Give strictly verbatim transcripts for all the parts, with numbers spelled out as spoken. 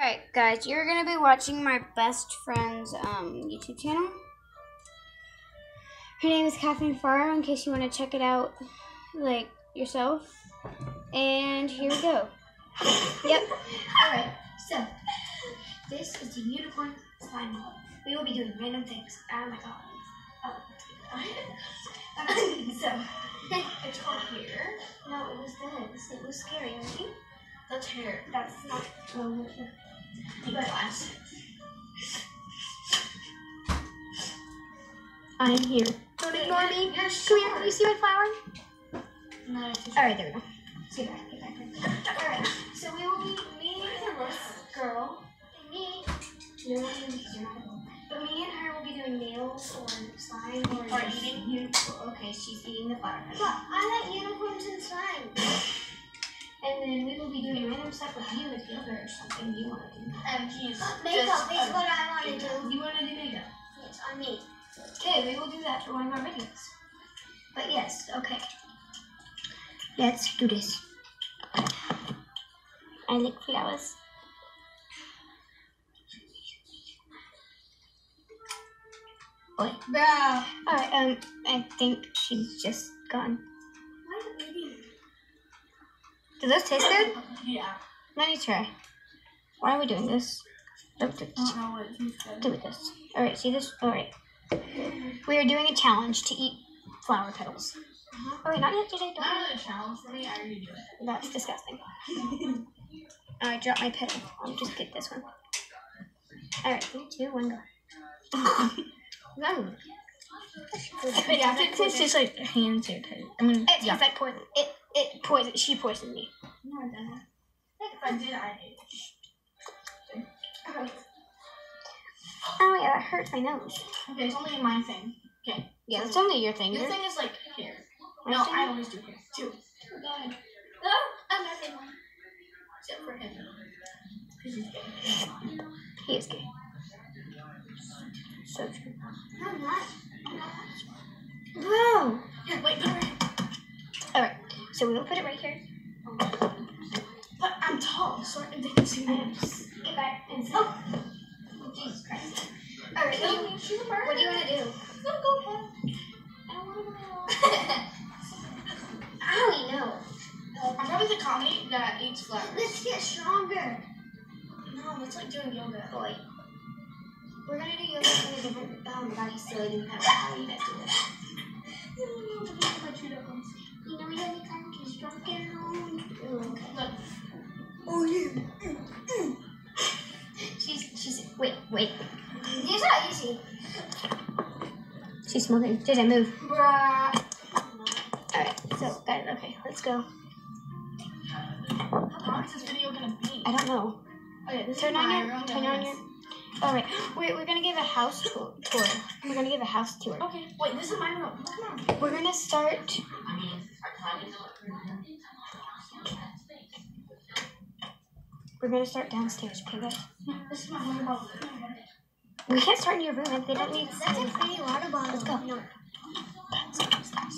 Alright guys, you're going to be watching my best friend's um, YouTube channel. Her name is Kathleen Farr, in case you want to check it out like yourself. And here we go. Yep. Alright, so this is the unicorn slime ball. We will be doing random things. Oh my god. Oh. Okay, so it's called hair. No, it was this. It was scary, right? That's hair. That's not um, but glass. I'm here. Don't ignore me. Yeah, sure. Come here. Can you see my flower? No, Alright, there we go. See that. Get back there. Alright, so we will be me and this girl. And me. No, but me and her will be doing nails or slime or, or eating. Unicorn. Okay, she's eating the flower. But I like unicorns and slime. And then we will be doing random stuff with you with yoga or something you want to do. Um, he's makeup just, is um, what I want to do. You want to do makeup? Yes, on me. Okay, we will do that for one of our videos. But yes, okay. Let's do this. I like flowers. Oi. Bruh. Alright, um, I think she's just gone. Do those taste good? Yeah. Let me try. Why are we doing this? Oh, do, I don't know what it tastes good. do with this. Alright, see this? Alright. We are doing a challenge to eat flower petals. Uh-huh. Alright, not yet today. Not really a challenge for me. I already do it. That's disgusting. Alright, drop my petal. I'll just get this one. Alright, three, two, one, go. No. Wait, Yeah, it it's just like hands here. I mean, it tastes yeah. like poison. It it poison. She poisoned me. No, I didn't. If I did, I did. Alright. Oh yeah, that hurts my nose. Okay, it's only my thing. Okay. Yeah, it's only your thing. Your Your thing is like hair. My No, thing? I always do hair too. Oh god. No, I'm not saying one. Except for him. Because he's gay. He is gay. So true. No, I'm not. Bro! Here, wait, put it right here. Alright, so we will put it right here. But I'm tall, so they can see my hips. Get back and oh. Oh, Jesus Christ. Alright, what, do you, She's a bird. what do you want to do? No, go ahead. I don't want to go. Owie, no. I'm probably the comedy that eats flowers. Let's get stronger. No, that's like doing yoga. Boy. We're going to do yoga in a different... Oh my god, he's still eating that. How are you guys doing that? You don't know what I chew that once. You know, we have to kind of get stronger. Ooh, okay. Look. Oh, yeah. Mm, mm. She's, she's, wait, wait. These are easy. She's smoking. J J, move. Bruh. Alright, so, guys, okay, let's go. How long is this video gonna be? I don't know. Okay, this Turn is on my your, room. turn on your, alright. We're, we're gonna give a house tour. tour. We're gonna give a house tour. Okay, wait, this is my room. Come on. We're gonna start. I mean, We're gonna start downstairs, okay, guys? this is my water bottle. We can't start in your room. They don't need. That's a pretty water bottle. Let's go. No. Let's go downstairs.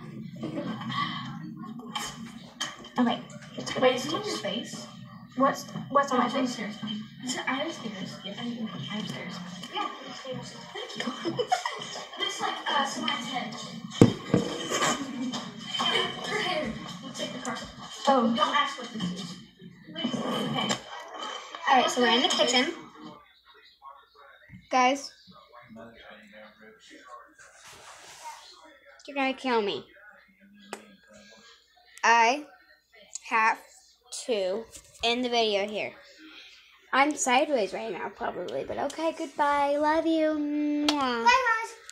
Alright, let's go Wait, is it on downstairs. your face? What's what's on Oh, my it's face? upstairs. Is it, I have stairs. Yeah, I have stairs. Yeah, upstairs. Thank you. It's like uh, someone's head. Her hair. Let's take the car. Oh. Don't ask what this is. Okay. Alright, so we're in the kitchen. Guys. You're gonna kill me. I have to end the video here. I'm sideways right now, probably, but okay, goodbye. Love you. Mwah. Bye, guys.